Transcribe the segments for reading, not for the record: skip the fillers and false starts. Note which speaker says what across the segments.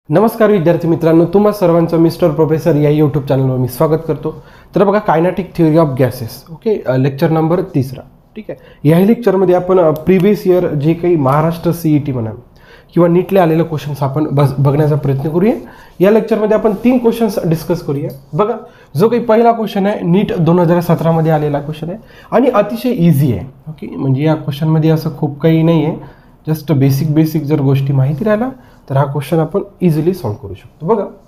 Speaker 1: नमस्कार विद्यार्थी मित्रांनो, तुम्हा सर्वांचं मिस्टर प्रोफेसर या यूट्यूब चॅनलवर मी स्वागत करतो. तर बघा, kinetic theory of gases, okay, lecture number 3. ठीक आहे. या लेक्चरमध्ये आपण प्रिव्हियस इयर जे काही महाराष्ट्र CET म्हणा किंवा नीटले आलेले क्वेश्चन्स आपण बघण्याचा प्रयत्न करूया. या लेक्चरमध्ये आपण 3 क्वेश्चन्स डिस्कस करूया. बघा, जो काही पहिला क्वेश्चन आहे नीट 2017 मध्ये आलेला क्वेश्चन आहे आणि अतिशय इझी आहे. ओके, म्हणजे या क्वेश्चनमध्ये असं खूप काही नाही आहे, जस्ट बेसिक जर गोष्टी माहिती राहिला तर हा क्वेश्चन आपण इझिली सॉल्व्ह करू शकतो.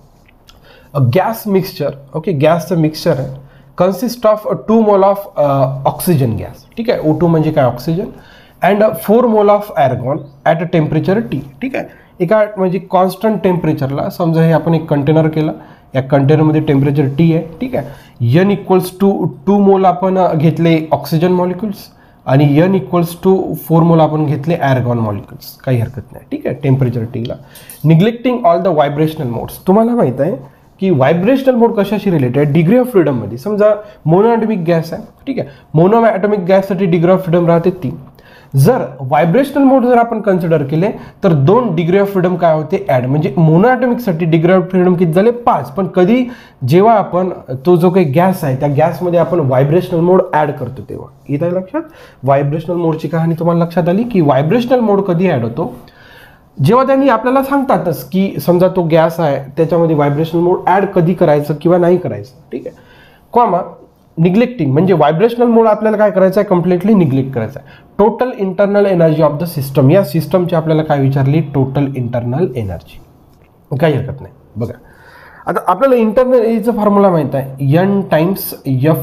Speaker 1: बघा, गॅस मिक्सचर, ओके, गॅसचं मिक्सचर आहे, consist of 2 mole of oxygen gas. ठीक आहे. O2 म्हणजे काय, oxygen, and 4 mole of argon at a temperature T. ठीक आहे. एका म्हणजे कॉन्स्टंट टेम्परेचरला, समजा हे आपण एक कंटेनर केलं, या कंटेनरमध्ये टेम्परेचर T आहे. ठीक आहे. N इक्वल्स टू 2 मोल आपण घेतले ऑक्सिजन मॉलिक्युल्स आणि N इक्वल्स टू 4 मोल आपण घेतले आर्गॉन मॉलिक्युल्स. काही हरकत नाही. ठीक आहे. टेम्परेचर Tला neglecting all the vibrational modes. तुम्हाला माहित आहे की व्हायब्रेशनल मोड कशाशी रिलेटेड, डिग्री ऑफ फ्रीडममध्ये. समजा मोनोॲटॉमिक गॅस आहे. ठीक आहे. मोनोॲटॉमिक गॅससाठी डिग्री ऑफ फ्रीडम राहते 3. जर व्हायब्रेशनल मोड जर आपण कन्सिडर केले तर 2 डिग्री ऑफ फ्रीडम काय होते, ॲड. म्हणजे मोनोॲटॉमिकसाठी डिग्री ऑफ फ्रीडम किती झाले, 5. पण कधी जेव्हा आपण तो जो काही गॅस आहे त्या गॅसमध्ये आपण व्हायब्रेशनल मोड ॲड करतो तेव्हा. येतं लक्षात, व्हायब्रेशनल मोडची कहाणी तुम्हाला लक्षात आली की व्हायब्रेशनल मोड कधी ॲड होतो, जेव्हा त्यांनी आपल्याला सांगतातच की समजा तो गॅस आहे त्याच्यामध्ये व्हायब्रेशनल मोड ॲड कधी करायचं किंवा नाही करायचं. ठीक आहे. कॉमा निग्लेक्टिंग म्हणजे व्हायब्रेशनल मोड आपल्याला काय करायचं आहे, कम्प्लिटली निग्लेक्ट करायचं आहे. Total internal energy of the system, या सिस्टमची आपल्याला काय विचारली, टोटल इंटरनल एनर्जी. काही हरकत नाही. बघा, आता आपल्याला इंटरनल एनर्जीचा फॉर्म्युला माहित आहे, N टाइम्स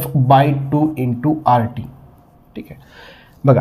Speaker 1: F/2 × RT. ठीक आहे. बघा,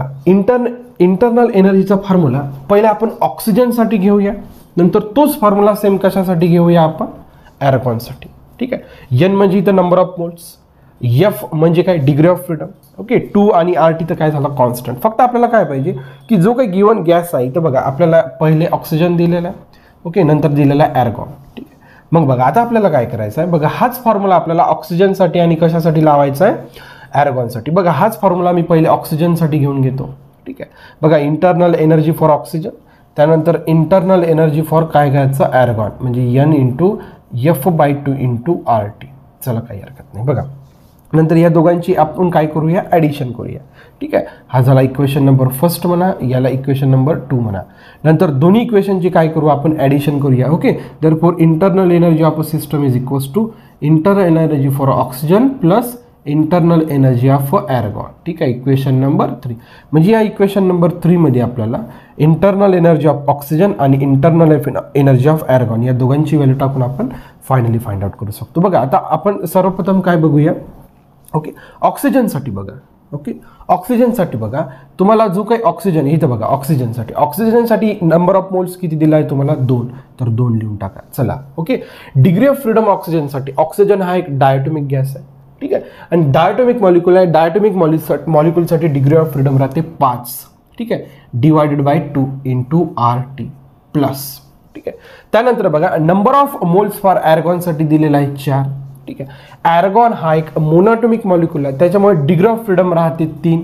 Speaker 1: इंटरनल एनर्जीचा फॉर्म्युला पहिला आपण ऑक्सिजनसाठी घेऊया, नंतर तोच फॉर्म्युला सेम कशासाठी घेऊया आपण, आर्गॉनसाठी. ठीक आहे. N म्हणजे इथं नंबर ऑफ मोल्स, F म्हणजे काय, डिग्री ऑफ फ्रीडम. ओके, 2 आणि RT तर काय झालं, कॉन्स्टंट. फक्त आपल्याला काय पाहिजे की जो काही गिवन गॅस आहे तर बघा आपल्याला पहिले ऑक्सिजन दिलेला आहे, ओके, नंतर दिलेला आहे आर्गॉन. ठीक आहे. मग बघा आता आपल्याला काय करायचं आहे, बघा हाच फॉर्म्युला आपल्याला ऑक्सिजनसाठी आणि कशासाठी लावायचा आहे, आर्गॉनसाठी. बघा हाच फॉर्म्युला मी पहिले ऑक्सिजनसाठी घेऊन घेतो. ठीक आहे. बघा, इंटरनल एनर्जी फॉर ऑक्सिजन, त्यानंतर इंटरनल एनर्जी फॉर काय घ्यायचं, आर्गॉन, म्हणजे N × F/2 × RT. चला, काही हरकत नाही. बघा, नंतर या दोघांची आपण काय करूया, ॲडिशन करूया. ठीक आहे. हा झाला इक्वेशन नंबर 1 म्हणा, याला इक्वेशन नंबर 2 म्हणा. नंतर दोन्ही इक्वेशनची काय करू आपण, ॲडिशन करूया. Okay, therefore internal energy of a system is equals to internal energy for oxygen plus internal energy of argon. ठीक आहे. इक्वेशन नंबर 3 म्हणजे या इक्वेशन नंबर 3 मध्ये आपल्याला इंटरनल एनर्जी ऑफ ऑक्सिजन आणि इंटरनल एनर्जी ऑफ आर्गॉन या दोघांची value टाकून आपण फायनली फाइंड आउट करू शकतो. बघा, आता आपण सर्वप्रथम काय बघूया, ओके, ऑक्सिजनसाठी. बघा, ओके, ऑक्सिजनसाठी बघा तुम्हाला जो काही ऑक्सिजन इथं बघा, ऑक्सिजनसाठी नंबर ऑफ मोल्स किती दिला आहे तुम्हाला, 2. तर 2 लिहून टाका. चला, ओके. डिग्री ऑफ फ्रीडम ऑक्सिजनसाठी, ऑक्सिजन हा एक डायटोमिक गॅस आहे. ठीक आहे. आणि डायटोमिक मॉलिक्यूल आहे, डायटोमिक मॉलिक्यूलसाठी डिग्री ऑफ फ्रीडम राहते 5. ठीक आहे. /2 × RT प्लस. ठीक आहे. त्यानंतर बघा, नंबर ऑफ मोल्स फॉर आर्गॉनसाठी दिलेला आहे 4. ठीक आहे. आर्गॉन हा एक मोनोॲटॉमिक मॉलिक्यूल आहे, त्याच्यामुळे डिग्री ऑफ फ्रीडम राहते 3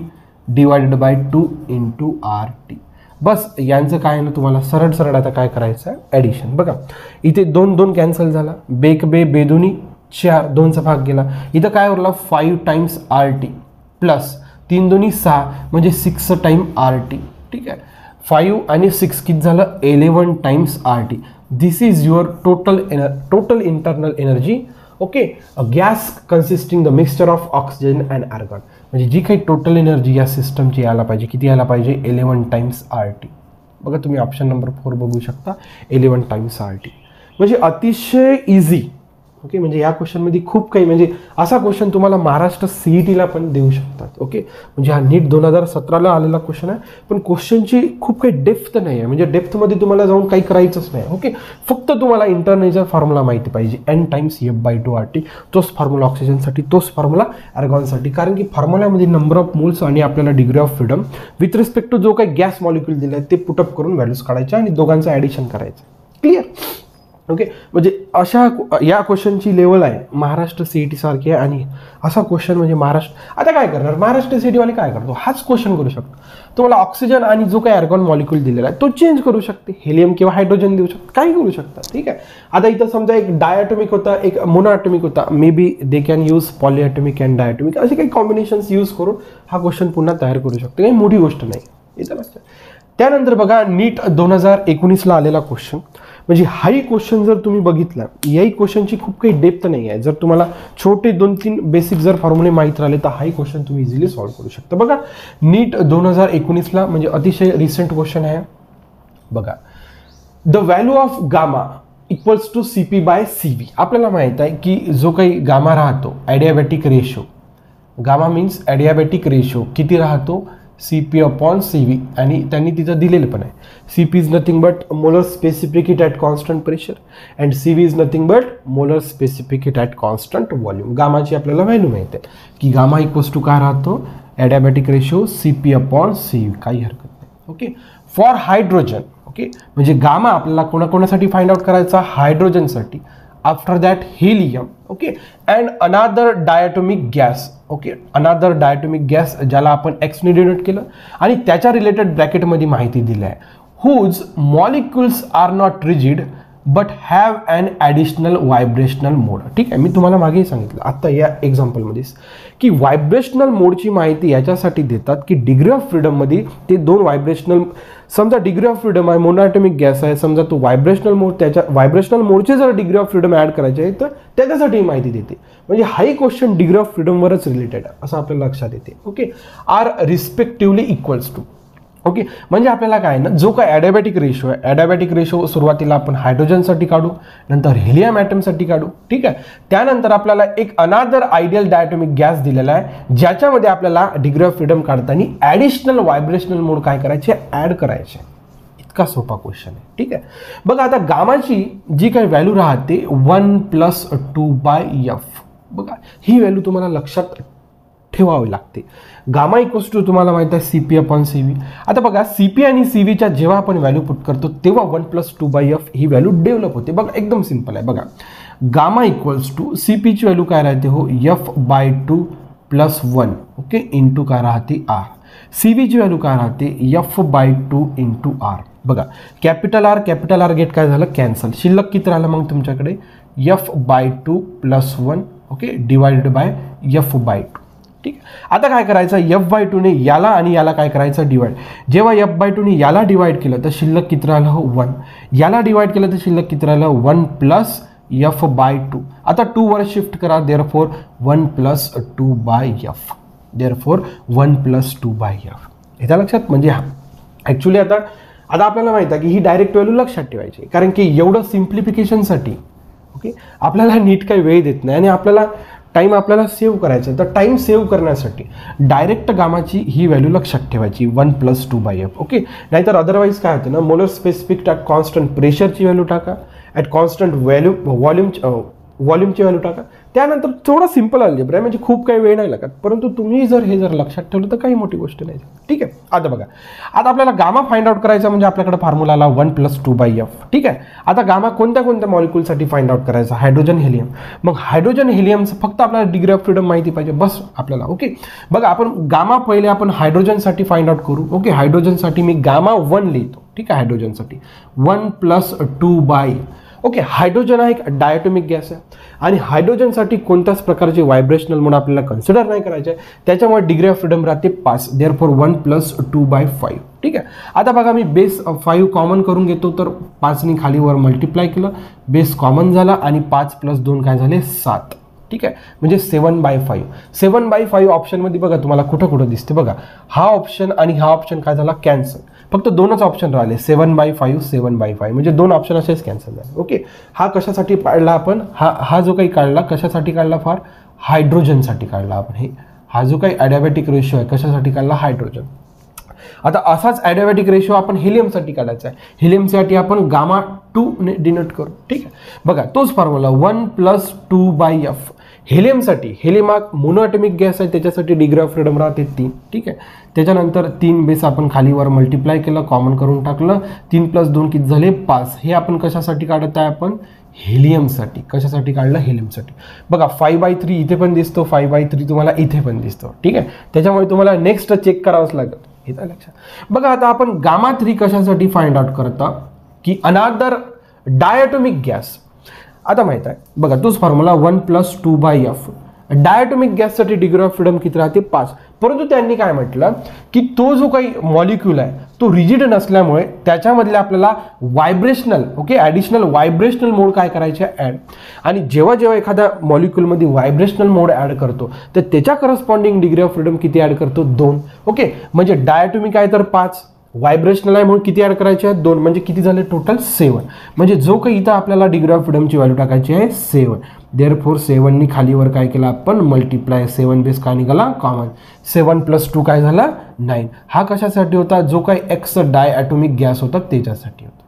Speaker 1: /2 × RT. बस यांचं काय ना, तुम्हाला सरळ आता काय करायचं आहे, ॲडिशन. बघा, इथे 2 कॅन्सल झाला, बेदोनी 4, 2चा भाग गेला. इथं काय उरला, 5 टाइम्स RT प्लस 3 × 2 = 6 म्हणजे 6 टाइम RT. ठीक आहे. 5 आणि 6 किती झालं, 11 times RT. This is your total internal energy. Okay, gas consisting the mixture of oxygen and argon. म्हणजे जी काही टोटल एनर्जी या सिस्टमची यायला पाहिजे, किती यायला पाहिजे, 11 टाइम्स RT. बघा, तुम्ही ऑप्शन नंबर 4 बघू शकता, 11 टाइम्स RT. म्हणजे अतिशय इझी. ओके, म्हणजे या क्वेश्चनमध्ये खूप काही, म्हणजे असा क्वेश्चन तुम्हाला महाराष्ट्र CETला पण देऊ शकतात. ओके, म्हणजे हा नीट 2017ला आलेला क्वेश्चन आहे, पण क्वेश्चनची खूप काही डेप्थ नाही आहे, म्हणजे डेप्थमध्ये तुम्हाला जाऊन काही करायचंच नाही. ओके, फक्त तुम्हाला इंटरनलचा फॉर्म्युला माहिती पाहिजे, N टाइम्स F/2 RT. तोच फॉर्म्युला ऑक्सिजनसाठी, तोच फॉर्म्युला आर्गॉनसाठी, कारण की फॉर्म्युल्यामध्ये नंबर ऑफ मोल्स आणि आपल्याला degree of freedom with respect to जो काही गॅस मॉलिक्यूल दिला आहे ते पुटअप करून व्हॅल्यूज काढायच्या आणि दोघांचं ॲडिशन करायचं. क्लिअर. ओके, म्हणजे अशा या क्वेश्चनची लेवल आहे महाराष्ट्र CET सारखी आहे. आणि असा क्वेश्चन म्हणजे महाराष्ट्र आता काय करणार, महाराष्ट्र CET वाले काय करतो, हाच क्वेश्चन करू शकतो. तुम्हाला ऑक्सिजन आणि जो काही आर्गॉन मॉलिक्यूल दिलेला आहे तो चेंज करू शकते, हेलियम किंवा हायड्रोजन देऊ शकते, काही करू शकतात. ठीक आहे. आता इथं समजा एक डायॲटॉमिक होता, एक मोनोॲटॉमिक होता, maybe they can use polyatomic and diatomic, असे काही कॉम्बिनेशन्स यूज करून हा क्वेश्चन पुन्हा तयार करू शकते, काही मोठी गोष्ट नाही. इथं लक्षात. त्यानंतर बघा नीट 2019ला आलेला क्वेश्चन, म्हणजे हाही क्वेश्चन जर तुम्ही बघितला, याही क्वेश्चनची खूप काही डेप्थ नाही आहे. जर तुम्हाला छोटे 2-3 बेसिक जर फॉर्म्युले माहीत राहिले तर हाही क्वेश्चन तुम्ही इझिली सॉल्व्ह करू शकता. बघा नीट 2019ला, म्हणजे अतिशय रिसेंट क्वेश्चन आहे. बघा, the value of gamma equals to CP/CV. आपल्याला माहीत आहे की जो काही गामा राहतो, adiabatic ratio, gamma means adiabatic ratio किती राहतो, CP/CV, आणि त्यांनी तिथं दिलेलं पण आहे. CP is nothing but molar specific heat at constant pressure and CV is nothing but molar specific heat at constant volume. गामाची आपल्याला व्हॅल्यू माहिती आहे की गामा इक्वल्स टू काय राहतो, ॲडियाबॅटिक रेशो CP/CV, काही हरकत नाही. ओके. फॉर हायड्रोजन, ओके, म्हणजे गामा आपल्याला कोणाकोणासाठी फाइंड आउट करायचा, हायड्रोजनसाठी. After that helium, okay, and another diatomic gas, okay, अनादर डायॲटॉमिक गॅस ज्याला आपण X ने डिनोट केलं, आणि त्याच्या रिलेटेड ब्रॅकेटमध्ये माहिती दिली आहे, whose molecules are not rigid but have an additional vibrational mode. ठीक आहे, मी तुम्हाला मागेही सांगितलं आत्ता या एक्झाम्पलमध्येच की व्हायब्रेशनल मोडची माहिती याच्यासाठी देतात की डिग्री ऑफ फ्रीडममध्ये ते दोन व्हायब्रेशनल, समजा डिग्री ऑफ फ्रीडम आहे, मोनोॲटॉमिक गॅस आहे, समजा तो व्हायब्रेशनल मोड, त्याच्या व्हायब्रेशनल मोडचे जर डिग्री ऑफ फ्रीडम ॲड करायचे आहे तर त्याच्यासाठी माहिती देते. म्हणजे हाही क्वेश्चन डिग्री ऑफ फ्रीडमवरच रिलेटेड आहे असं आपल्याला लक्षात येते. Okay. Are respectively equals to, okay, म्हणजे आपल्याला काय ना, जो काय ॲडियाबॅटिक रेशो आहे, ॲडियाबॅटिक रेशो सुरुवातीला आपण हायड्रोजनसाठी काढू, नंतर हेलियम ॲटमसाठी काढू. ठीक आहे. त्यानंतर आपल्याला एक अनादर आयडियल डायॲटॉमिक गॅस दिलेला आहे, ज्याच्यामध्ये आपल्याला डिग्री ऑफ फ्रीडम काढताना ॲडिशनल व्हायब्रेशनल मोड काय करायचे, ॲड करायचे. इतका सोपा क्वेश्चन आहे. ठीक आहे. बघा आता गामाची जी काही व्हॅल्यू राहते 1+2/F. बघा ही व्हॅल्यू तुम्हाला लक्षात ठेवावी लागते. गामा इक्वल्स टू तुम्हाला माहिती आहे CP/CV. आता बघा CP आणि CVच्या जेव्हा आपण व्हॅल्यू पुट करतो तेव्हा 1+2/F ही व्हॅल्यू डेव्हलप होते. बघा एकदम सिंपल आहे. बघा गामा इक्वल्स टू CPची व्हॅल्यू काय राहते हो, F/2 + 1, ओके, इंटू काय राहते R. CVची व्हॅल्यू काय राहते, F/2 × R. बघा कॅपिटल R गेट काय झालं, कॅन्सल. शिल्लक किती राहिलं मग तुमच्याकडे, F/2 + 1, okay, divided by F/2. ठीक. आता काय करायचं, F/2 ने याला आणि याला काय करायचं, डिवाइड. जेव्हा F/2 ने याला डिवाइड केलं तर शिल्लक किती राहिलं हो, 1. याला डिवाइड केलं तर शिल्लक किती राहिलं, 1 + F/2. आता 2 वर शिफ्ट करा, देअरफॉर 1+2/F, देअरफॉर 1+2/F. ह्याच्या लक्षात. म्हणजे ॲक्च्युली आता आपल्याला माहिती आहे की ही डायरेक्ट व्हॅल्यू लक्षात ठेवायची, कारण की एवढं सिम्प्लिफिकेशनसाठी, ओके, आपल्याला नीट काही वेळ देत नाही आणि आपल्याला टाईम आपल्याला सेव्ह करायचा आहे. तर टाईम सेव्ह करण्यासाठी डायरेक्ट गामाची ही व्हॅल्यू लक्षात ठेवायची 1+2/F. ओके. नाहीतर अदरवाईज काय होतं ना, मोलर स्पेसिफिक ॲट कॉन्स्टंट प्रेशरची व्हॅल्यू टाका, ॲट कॉन्स्टंट व्हॉल्यूमची व्हॅल्यू टाका. त्यानंतर थोडं सिंपल अल्जेब्रा आहे, म्हणजे खूप काही वेळ नाही लागत, परंतु तुम्ही जर हे लक्षात ठेवलं तर काही मोठी गोष्ट नाही. ठीक आहे. आता बघा, आता आपल्याला गामा फाइंड आउट करायचा, म्हणजे आपल्याकडे फॉर्म्युला आला 1+2/F. ठीक आहे. आता गामा कोणत्या मॉलिक्यूलसाठी फाइंड आउट करायचा, हायड्रोजन हेलियम. मग हायड्रोजन हेलियमचं फक्त आपल्याला डिग्री ऑफ फ्रीडम माहिती पाहिजे बस आपल्याला. ओके. बघा आपण गामा पहिले आपण हायड्रोजनसाठी फाइंड आउट करू. ओके. हायड्रोजनसाठी मी गामा 1 लिहितो. ठीक आहे. हायड्रोजनसाठी 1+2/. ओके. हायड्रोजन हा एक डायॲटॉमिक गॅस आहे आणि हायड्रोजनसाठी कोणत्याच प्रकारचे व्हायब्रेशनल मोड आपल्याला कन्सिडर नाही करायचे आहे, त्याच्यामुळे डिग्री ऑफ फ्रीडम राहते 5, देअरफॉर 1+2/5. ठीक आहे. आता बघा मी बेस 5 कॉमन करून घेतो, तर 5नी खालीवर मल्टिप्लाय केलं, बेस कॉमन झाला आणि 5 + 2 काय झाले, 7. ठीक आहे. म्हणजे 7/5. 7/5 ऑप्शनमध्ये बघा तुम्हाला कुठं दिसते, बघा हा ऑप्शन आणि हा ऑप्शन काय झाला, कॅन्सल. फक्त 2च ऑप्शन राहिले, 7/5 7/5, म्हणजे 2 ऑप्शन असेच कॅन्सल झाले. ओके. हा कशासाठी काढला आपण, हा जो काही काढला कशासाठी काढला, फार हायड्रोजनसाठी काढला आपण. हा जो काही ॲडियाबॅटिक रेशो आहे कशासाठी काढला, हायड्रोजन. आता असाच ॲडियाबॅटिक रेशो आपण हेलियमसाठी काढायचा आहे. हेलियमसाठी आपण गामा 2 ने डिनोट करू. ठीक आहे. बघा तोच फॉर्म्युला 1+2/F. हेलियमसाठी, हेलियम हा मोनोॲटॉमिक गॅस आहे, त्याच्यासाठी डिग्री ऑफ फ्रीडम राहते 3. ठीक आहे. त्याच्यानंतर 3 बेस आपण खालीवर मल्टिप्लाय केलं, कॉमन करून टाकलं, 3 + 2 किती झाले, 5. हे आपण कशासाठी काढत आहे, आपण हेलियमसाठी. कशासाठी काढलं? हेलियमसाठी. बघा 5/3 इथे पण दिसतो, 5/3 तुम्हाला इथे पण दिसतो. ठीक आहे, त्याच्यामुळे तुम्हाला नेक्स्ट चेक करावंच लागेल. येतं लक्षात? बघा आता आपण γ3 कशासाठी फाइंड आउट करता की अनादर डायटोमिक गॅस. आता माहित आहे बघा तोच फॉर्म्युला 1 + 2/f. डायटोमिक गॅससाठी डिग्री ऑफ फ्रीडम किती राहते? 5. परंतु त्यांनी काय म्हटलं की तो जो काही मॉलिक्यूल आहे तो रिजिड नसल्यामुळे त्याच्यामधले आपल्याला व्हायब्रेशनल ॲडिशनल व्हायब्रेशनल मोड काय करायचे? ॲड. आणि जेव्हा जेव्हा एखाद्या मॉलिक्यूलमध्ये व्हायब्रेशनल मोड ॲड करतो तर त्याच्या करस्पॉन्डिंग डिग्री ऑफ फ्रीडम किती ॲड करतो? 2. म्हणजे डायटोमिक आहे तर 5, व्हायब्रेशनल आहे म्हणून किती ॲड करायचे आहेत? 2. म्हणजे किती झाले टोटल? 7. म्हणजे जो काही इथं आपल्याला डिग्री ऑफ फ्रीडमची व्हॅल्यू टाकायची आहे 7. देअरफॉर 7 नी खालीवर काय केलं आपण? मल्टिप्लाय. 7 बेस काय निघाला? कॉमन. 7 + 2 काय झाला? 9. हा कशासाठी होता? जो काही एक्स डायॲटोमिक गॅस होता त्याच्यासाठी होता.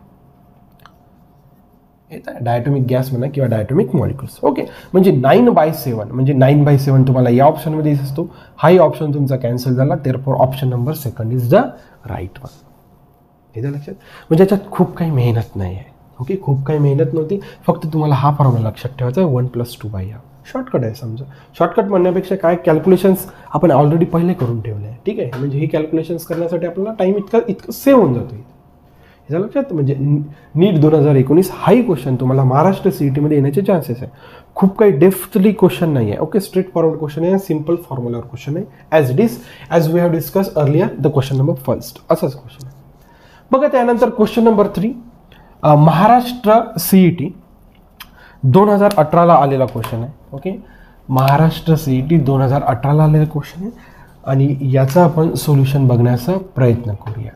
Speaker 1: डायटोमिक गॅस म्हणा किंवा डायटोमिक मॉलिक्युल्स. म्हणजे 9/7 म्हणजे 9/7 तुम्हाला या ऑप्शनमध्ये दिसतो. हाही ऑप्शन तुमचा कॅन्सल झाला. Therefore option number 2 is the right one. येतं लक्षात? म्हणजे याच्यात खूप काही मेहनत नाही आहे. खूप काही मेहनत नव्हती, फक्त तुम्हाला हा फॉर्म्युला लक्षात ठेवायचा आहे 1 + 2/f. शॉर्टकट आहे समजा. शॉर्टकट म्हणण्यापेक्षा काय कॅल्क्युलेशन्स आपण ऑलरेडी पहिले करून ठेवले आहे. ठीक आहे, म्हणजे ही कॅल्क्युलेशन्स करण्यासाठी आपल्याला टाईम इतकं सेव्ह होऊन जातो. याच्या लक्षात? म्हणजे नीट 2019 हाही क्वेश्चन तुम्हाला महाराष्ट्र CETमध्ये येण्याचे चान्सेस आहे. खूप काही डेप्थली क्वेश्चन नाही आहे. स्ट्रेट फॉरवर्ड क्वेश्चन आहे, सिम्पल फॉर्म्युलावर क्वेश्चन आहे. As we have discuss earlier the question number 1 असाच क्वेश्चन आहे. बघा त्यानंतर क्वेश्चन नंबर 3 महाराष्ट्र CET 2018ला आलेला क्वेश्चन आहे. महाराष्ट्र CET 2018ला आलेला क्वेश्चन आहे आणि याचा आपण सोल्युशन बघण्याचा प्रयत्न करूया.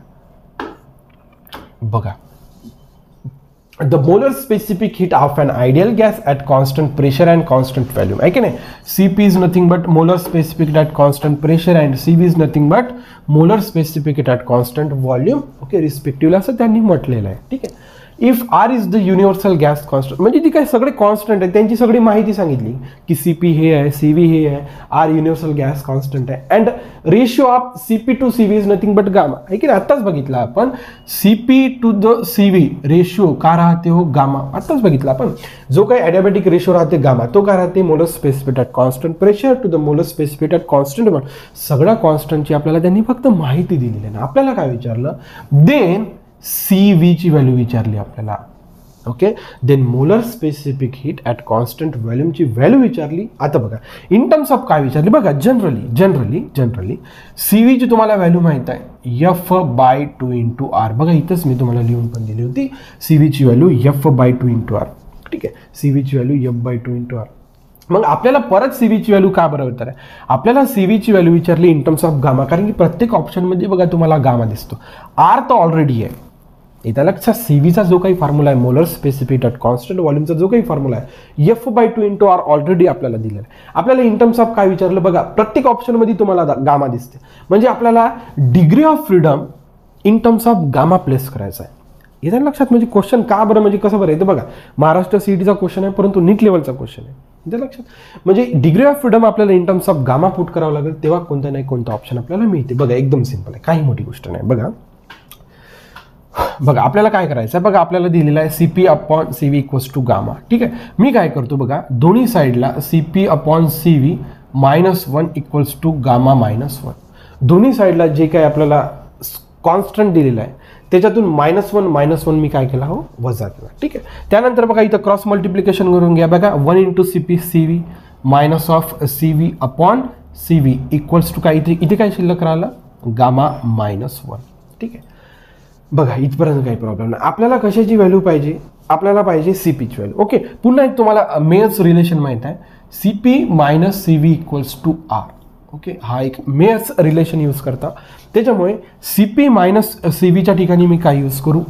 Speaker 1: बघा, the molar specific heat of an ideal gas at constant pressure and constant volume आहे की नाही. CP is nothing but molar specific at constant pressure and CV is nothing but molar specific at constant volume respectively असं त्यांनी म्हटलेलं आहे. ठीक आहे. If R is the universal gas constant म्हणजे ती काय सगळे कॉन्स्टंट आहे त्यांची सगळी माहिती सांगितली की CP हे आहे, CV हे आहे, R युनिव्हर्सल गॅस कॉन्स्टंट आहे and ratio of CP to CV is nothing but gamma आहे की नाही. आत्ताच बघितलं आपण CP to the CV ratio का राहते हो? गामा. आत्ताच बघितलं आपण. जो काही ॲडियाबॅटिक रेशिओ राहते गामा तो का राहते? Molar specific at constant pressure to the molar specific at constant. सगळ्या कॉन्स्टंटची आपल्याला त्यांनी फक्त माहिती दिलेली आहे. आपल्याला काय विचारलं? देन CV ची व्हॅल्यू विचारली आपल्याला. Then molar specific heat at constant व्हॉल्यूमची व्हॅल्यू विचारली. आता बघा इन टर्म्स ऑफ काय विचारली? बघा जनरली CV ची तुम्हाला व्हॅल्यू माहित आहे F/2 × R. बघा इथंच मी तुम्हाला लिहून पण दिली होती. CV ची व्हॅल्यू F/2 × R. ठीक आहे, CV ची व्हॅल्यू F/2 × R. मग आपल्याला परत CV ची व्हॅल्यू का बरं विचार आहे? आपल्याला CV ची व्हॅल्यू विचारली इन टर्म्स ऑफ गामा, कारण की प्रत्येक ऑप्शनमध्ये बघा तुम्हाला गामा दिसतो. R तर ऑलरेडी आहे. इथं लक्षात CVचा जो काही फॉर्म्युला आहे मोलर स्पेसिफिक ॲट कॉन्स्टंट व्हॉल्यूमचा जो काही फॉर्म्युला आहे F/2 × R ऑलरेडी आपल्याला दिलेला आहे. आपल्याला इन टर्म्स ऑफ काय विचारलं? बघा प्रत्येक ऑप्शनमध्ये तुम्हाला गामा दिसते. म्हणजे आपल्याला degree of freedom in terms of gamma place करायचा आहे. इथं लक्षात? म्हणजे क्वेश्चन का बरं म्हणजे कसं बरं येतं बघा. महाराष्ट्र CETचा क्वेश्चन आहे परंतु नीट लेवलचा क्वेश्चन आहे. इथं लक्षात? म्हणजे डिग्री ऑफ फ्रीडम आपल्याला in terms of gamma put करावं लागेल तेव्हा कोणता नाही कोणता ऑप्शन आपल्याला मिळते. बघा एकदम सिंपल आहे, काही मोठी गोष्ट नाही. बघा आपल्याला काय करायचं आहे? बघा आपल्याला दिलेला आहे CP/CV इक्वल्स टू गामा. ठीक आहे, मी काय करतो बघा दोन्ही साईडला CP/CV -1 इक्वल्स टू गामा -1. दोन्ही साईडला जे काही आपल्याला कॉन्स्टंट दिलेला आहे त्याच्यातून -1 मी काय केला हो? वजा केला. ठीक आहे, त्यानंतर बघा इथं क्रॉस मल्टिप्लिकेशन करून घ्या. बघा 1 × CP/CV -CV/CV इक्वल्स टू काय? इथे काय शिल्लक राहिलं? गामा -1. ठीक आहे, बघा इथपर्यंत काही प्रॉब्लेम नाही. आपल्याला कशाची व्हॅल्यू पाहिजे? आपल्याला पाहिजे CP ची व्हॅल्यू. पुन्हा एक तुम्हाला मेयर्स रिलेशन माहित आहे. CP - CV equals to R. हा एक मेयर्स रिलेशन यूज करता. त्याच्यामुळे CP - CVच्या ठिकाणी मी काय यूज करू?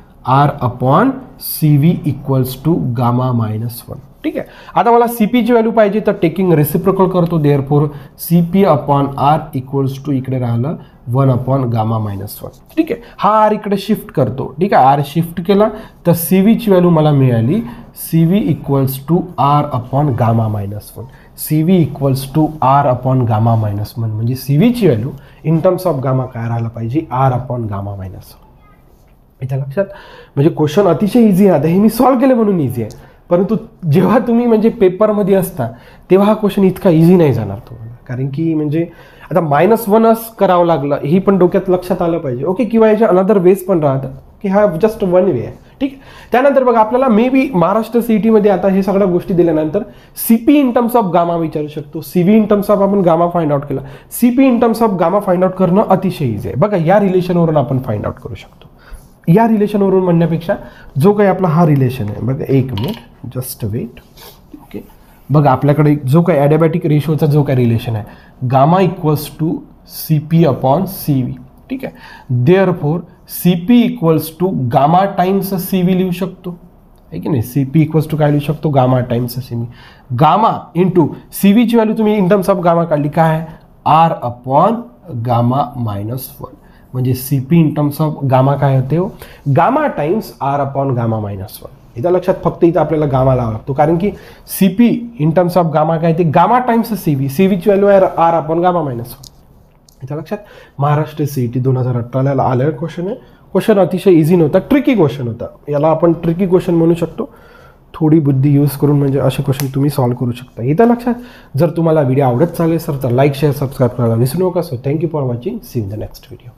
Speaker 1: R/CV equals to gamma -1. ठीक आहे, आता मला CP ची व्हॅल्यू पाहिजे तर टेकिंग रेसिप्रोकल करतो. देअरफॉर CP/R इक्वल्स टू इकडे राहिलं 1/गामा -1. ठीक आहे, हा R इकडे शिफ्ट करतो. ठीक आहे, R शिफ्ट केला तर CV ची व्हॅल्यू मला मिळाली CV इक्वल्स टू R/गामा -1. CV इक्वल्स टू R/गामा -1 म्हणजे CV ची value in terms of gamma काय राहायला पाहिजे? R/गामा -1. इथं लक्षात? म्हणजे क्वेश्चन अतिशय इझी आहे. आता हे मी सॉल्व्ह केले म्हणून इझी आहे. परंतु जेव्हा तुम्ही म्हणजे पेपरमध्ये असता तेव्हा हा क्वेश्चन इतका इझी नाही जाणार तुम्हाला, कारण की म्हणजे आता -1 करावं लागलं ही पण डोक्यात लक्षात आलं पाहिजे. ओके, किंवा याच्या अनदर वेज पण राहतात की हा जस्ट वन वे आहे. ठीक. त्यानंतर बघा आपल्याला मे बी महाराष्ट्र CET मध्ये आता हे सगळ्या गोष्टी दिल्यानंतर CP in terms of gamma विचारू शकतो. CV इन टर्म्स ऑफ आपण गामा फाइंड आउट केला. CP in terms of gamma find out करणं अतिशय इझी आहे. बघा या रिलेशनवरून आपण फाइंड आउट करू शकतो. या रिलेशनवरून म्हणण्यापेक्षा जो काही आपला हा रिलेशन आहे, बघा एक मिनिट जस्ट वेट. ओके, बघा आपल्याकडे जो काही ॲडियाबॅटिक रेशोचा जो काही रिलेशन आहे, gamma equals to CP upon CV. ठीक आहे, therefore CP equals to gamma times CV लिहू शकतो, आहे की नाही. CP इक्वल्स टू काय लिहू शकतो, gamma times CV. Gamma into CVची व्हॅल्यू तुम्ही इन टर्म्स ऑफ गामा काढली, काय आहे, R अपॉन गामा -1. म्हणजे CP in terms of gamma काय होते, gamma times R upon gamma -1. इथं लक्षात फक्त इथं आपल्याला गामा लावा लागतो, कारण की CP in terms of gamma काय ते गामा टाइम्स CVची व्हॅल्यू आहे R अपॉन गामा -1. इथं लक्षात. महाराष्ट्र CET 2018 आलेला क्वेश्चन आहे. क्वेश्चन अतिशय इझी नव्हता, ट्रिकी क्वेश्चन होता. याला आपण ट्रिकी क्वेश्चन म्हणू शकतो. थोडी बुद्धी यूज करून म्हणजे असे क्वेश्चन तुम्ही सॉल्व्ह करू शकता. इथं लक्षात. जर तुम्हाला व्हिडिओ आवडत चालेल सर तर लाईक शेअर सबस्क्राईब करायला विसरू नका. So thank you for watching. See in the next video.